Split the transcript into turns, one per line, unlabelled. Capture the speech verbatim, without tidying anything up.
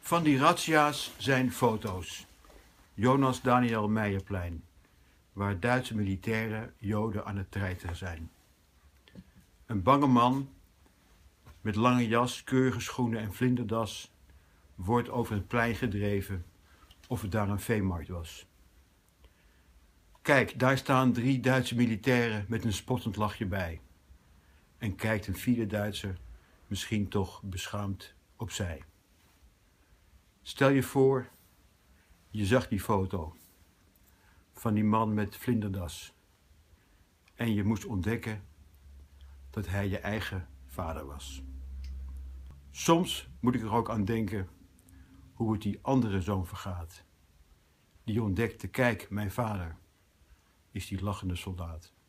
Van die razzia's zijn foto's. Jonas Daniel Meijerplein, waar Duitse militairen Joden aan het treiteren zijn. Een bange man met lange jas, keurige schoenen en vlinderdas wordt over het plein gedreven of het daar een veemarkt was. Kijk, daar staan drie Duitse militairen met een spottend lachje bij. En kijkt een vierde Duitser misschien toch beschaamd opzij. Stel je voor, je zag die foto van die man met vlinderdas en je moest ontdekken dat hij je eigen vader was. Soms moet ik er ook aan denken hoe het die andere zoon vergaat. Die ontdekte, kijk, mijn vader is die lachende soldaat.